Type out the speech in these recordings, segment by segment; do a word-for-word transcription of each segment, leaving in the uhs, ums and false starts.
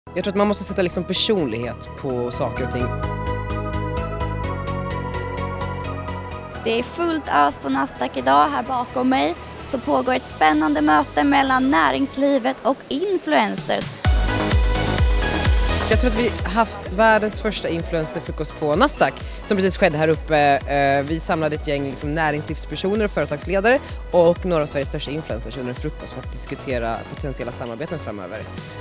Jag tror att man måste sätta liksom personlighet på saker och ting. Det är fullt ös på Nasdaq idag. Här bakom mig så pågår ett spännande möte mellan näringslivet och influencers. Jag tror att vi haft världens första influencerfrukost på Nasdaq som precis skedde här uppe. Vi samlade ett gäng liksom näringslivspersoner och företagsledare och några av Sveriges största influencers under en frukost för att diskutera potentiella samarbeten framöver.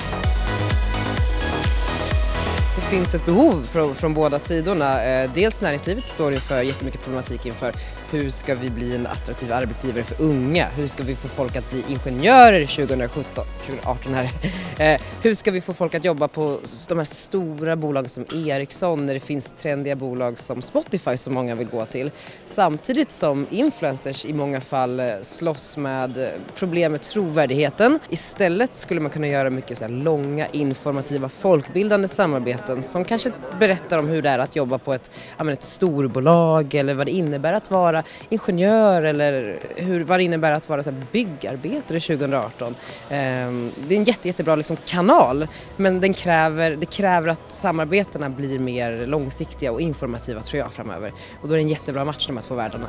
Det finns ett behov från, från båda sidorna. Dels näringslivet står inför jättemycket problematik inför hur ska vi bli en attraktiv arbetsgivare för unga? Hur ska vi få folk att bli ingenjörer tjugosjutton, tjugoarton här? Hur ska vi få folk att jobba på de här stora bolagen som Ericsson när det finns trendiga bolag som Spotify som många vill gå till? Samtidigt som influencers i många fall slåss med problem med trovärdigheten. Istället skulle man kunna göra mycket så här långa, informativa, folkbildande samarbeten som kanske berättar om hur det är att jobba på ett, ja, men ett storbolag eller vad det innebär att vara ingenjör eller hur, vad det innebär att vara så här byggarbetare tjugoarton. Ehm, det är en jätte, jättebra liksom kanal, men den kräver, det kräver att samarbetena blir mer långsiktiga och informativa tror jag framöver. Och då är det en jättebra match de här två världarna.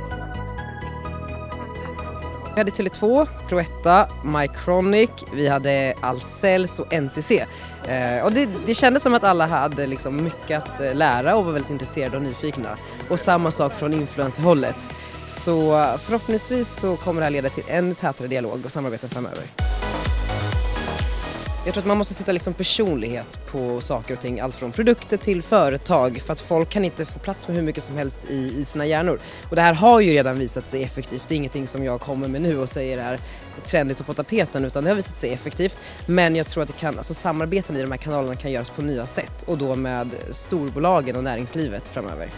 Vi hade Tele två, Cloetta, Mycronic, vi hade Ahlsells och N C C. Eh, och det, det kändes som att alla hade liksom mycket att lära och var väldigt intresserade och nyfikna. Och samma sak från influencerhållet. Så förhoppningsvis så kommer det här leda till en tätare dialog och samarbete framöver. Jag tror att man måste sätta liksom personlighet på saker och ting, allt från produkter till företag, för att folk kan inte få plats med hur mycket som helst i, i sina hjärnor. Och det här har ju redan visat sig effektivt, det är ingenting som jag kommer med nu och säger är trendigt och på tapeten, utan det har visat sig effektivt. Men jag tror att det kan, alltså samarbeten i de här kanalerna kan göras på nya sätt och då med storbolagen och näringslivet framöver.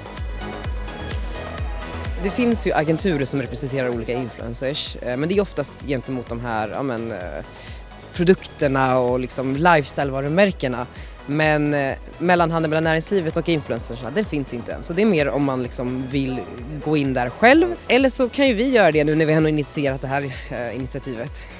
Det finns ju agenturer som representerar olika influencers, men det är oftast gentemot de här, ja men, produkterna och liksom lifestyle-varumärkena. Men eh, mellanhandeln mellan näringslivet och influencersna, det finns inte än. Så det är mer om man liksom vill gå in där själv. Eller så kan ju vi göra det nu när vi har initierat det här eh, initiativet.